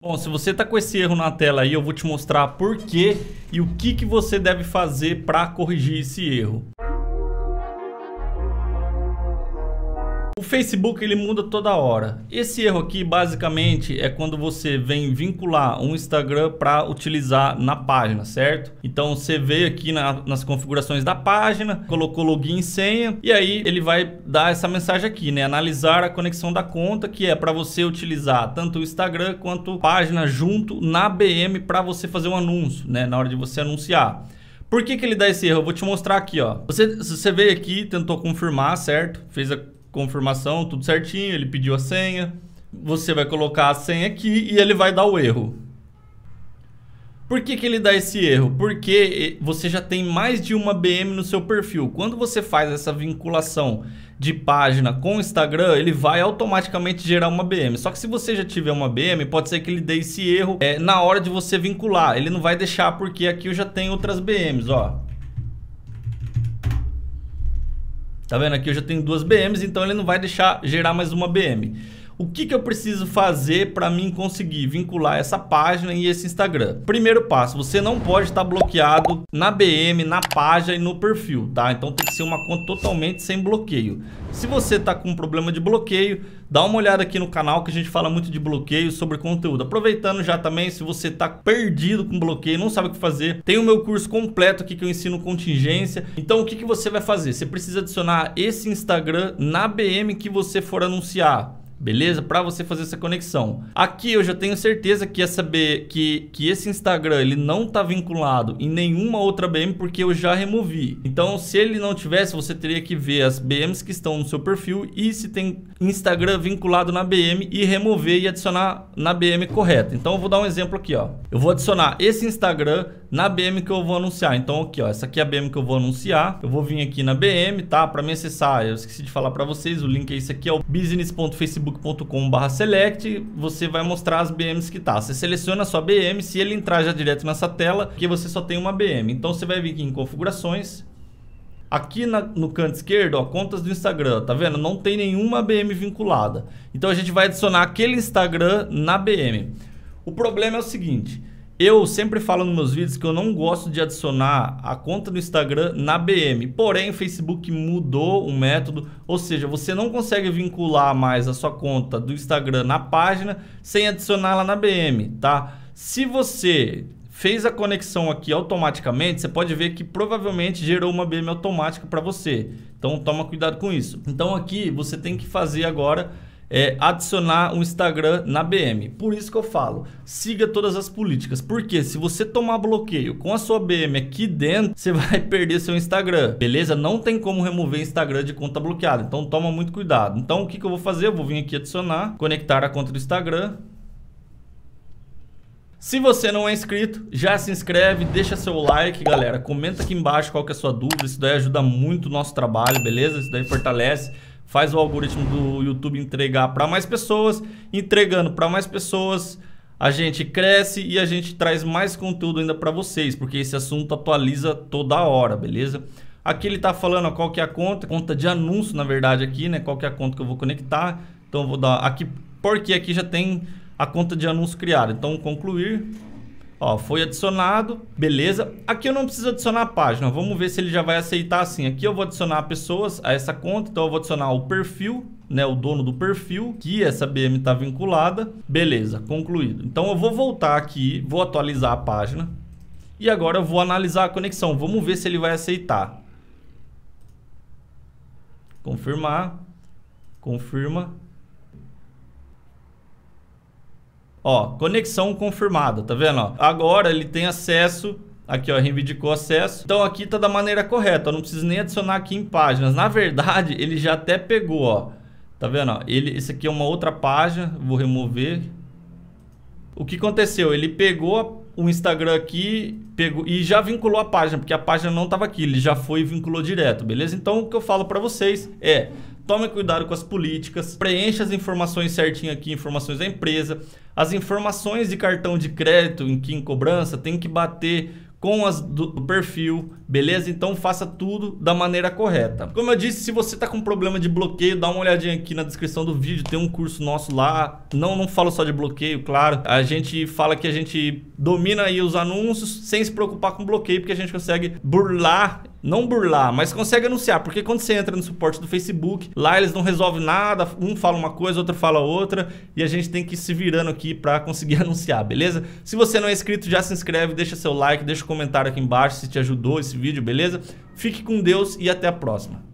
Bom, se você está com esse erro na tela aí, eu vou te mostrar por quê e o que você deve fazer para corrigir esse erro. O Facebook ele muda toda hora. Esse erro aqui basicamente é quando você vem vincular um Instagram para utilizar na página, certo? Então você veio aqui nas configurações da página, colocou login e senha e aí ele vai dar essa mensagem aqui, né? Analisar a conexão da conta, que é para você utilizar tanto o Instagram quanto a página junto na BM para você fazer um anúncio, né? Na hora de você anunciar. Por que ele dá esse erro? Eu vou te mostrar aqui, ó. Você veio aqui, tentou confirmar, certo? Fez a confirmação, tudo certinho, ele pediu a senha, você vai colocar a senha aqui e ele vai dar o erro. Por que ele dá esse erro? Porque você já tem mais de uma BM no seu perfil. Quando você faz essa vinculação de página com o Instagram, ele vai automaticamente gerar uma BM. Só que se você já tiver uma BM, pode ser que ele dê esse erro na hora de você vincular. Ele não vai deixar porque aqui eu já tenho outras BMs, ó. Tá vendo? Aqui eu já tenho duas BMs, então ele não vai deixar gerar mais uma BM. O que eu preciso fazer para mim conseguir vincular essa página e esse Instagram? Primeiro passo, você não pode estar bloqueado na BM, na página e no perfil, tá? Então tem que ser uma conta totalmente sem bloqueio. Se você tá com um problema de bloqueio, dá uma olhada aqui no canal que a gente fala muito de bloqueio sobre conteúdo. Aproveitando já também, se você tá perdido com bloqueio, não sabe o que fazer, tem o meu curso completo aqui que eu ensino contingência. Então o que você vai fazer? Você precisa adicionar esse Instagram na BM que você for anunciar. Beleza? Para você fazer essa conexão. Aqui eu já tenho certeza que esse Instagram ele não está vinculado em nenhuma outra BM porque eu já removi. Então se ele não tivesse, você teria que ver as BMs que estão no seu perfil e se tem Instagram vinculado na BM e remover e adicionar na BM correta. Então eu vou dar um exemplo aqui, ó. Eu vou adicionar esse Instagram na BM que eu vou anunciar. Então aqui, ó, essa aqui é a BM que eu vou anunciar. Eu vou vir aqui na BM, tá? Para me acessar, eu esqueci de falar para vocês, o link é esse aqui, é o business.facebook.com/select. Você vai mostrar as BMs que tá. Você seleciona a sua BM, se ele entrar já direto nessa tela, que você só tem uma BM. Então você vai vir aqui em configurações. Aqui no canto esquerdo, ó, contas do Instagram, tá vendo? Não tem nenhuma BM vinculada. Então a gente vai adicionar aquele Instagram na BM. O problema é o seguinte, eu sempre falo nos meus vídeos que eu não gosto de adicionar a conta do Instagram na BM. Porém, o Facebook mudou o método, ou seja, você não consegue vincular mais a sua conta do Instagram na página sem adicioná-la na BM, tá? Se você fez a conexão aqui automaticamente, você pode ver que provavelmente gerou uma BM automática para você. Então, toma cuidado com isso. Então, aqui você tem que fazer agora adicionar um Instagram na BM. Por isso que eu falo, siga todas as políticas. Porque se você tomar bloqueio com a sua BM aqui dentro, você vai perder seu Instagram, beleza? Não tem como remover Instagram de conta bloqueada. Então toma muito cuidado. Então o que eu vou fazer? Eu vou vir aqui adicionar, conectar a conta do Instagram. Se você não é inscrito, já se inscreve, deixa seu like, galera. Comenta aqui embaixo qual que é a sua dúvida. Isso daí ajuda muito o nosso trabalho, beleza? Isso daí fortalece. Faz o algoritmo do YouTube entregar para mais pessoas. Entregando para mais pessoas, a gente cresce e a gente traz mais conteúdo ainda para vocês, porque esse assunto atualiza toda hora, beleza? Aqui ele está falando ó, qual que é a conta de anúncio, na verdade, aqui, né? Qual que é a conta que eu vou conectar. Então eu vou dar aqui, porque aqui já tem a conta de anúncio criada. Então concluir. Ó, foi adicionado, beleza. Aqui eu não preciso adicionar a página, vamos ver se ele já vai aceitar assim. Aqui eu vou adicionar pessoas a essa conta, então eu vou adicionar o perfil, né, o dono do perfil, que essa BM está vinculada. Beleza, concluído. Então eu vou voltar aqui, vou atualizar a página e agora eu vou analisar a conexão. Vamos ver se ele vai aceitar. Confirmar, confirma. Ó, conexão confirmada, tá vendo? Ó, agora ele tem acesso, aqui ó, reivindicou acesso. Então aqui tá da maneira correta, eu não preciso nem adicionar aqui em páginas. Na verdade, ele já até pegou, ó. Tá vendo? Ó, esse aqui é uma outra página, vou remover. O que aconteceu? Ele pegou o Instagram aqui, pegou e já vinculou a página, porque a página não tava aqui, ele já foi e vinculou direto, beleza? Então o que eu falo para vocês é: tome cuidado com as políticas, preencha as informações certinho aqui, informações da empresa. As informações de cartão de crédito em cobrança tem que bater com as do perfil, beleza? Então faça tudo da maneira correta. Como eu disse, se você tá com problema de bloqueio, dá uma olhadinha aqui na descrição do vídeo, tem um curso nosso lá. Não falo só de bloqueio, claro. A gente fala que a gente domina aí os anúncios sem se preocupar com bloqueio, porque a gente consegue burlar, não burlar, mas consegue anunciar, porque quando você entra no suporte do Facebook, lá eles não resolvem nada, um fala uma coisa, outro fala outra, e a gente tem que ir se virando aqui para conseguir anunciar, beleza? Se você não é inscrito, já se inscreve, deixa seu like, deixa um comentário aqui embaixo se te ajudou esse vídeo, beleza? Fique com Deus e até a próxima.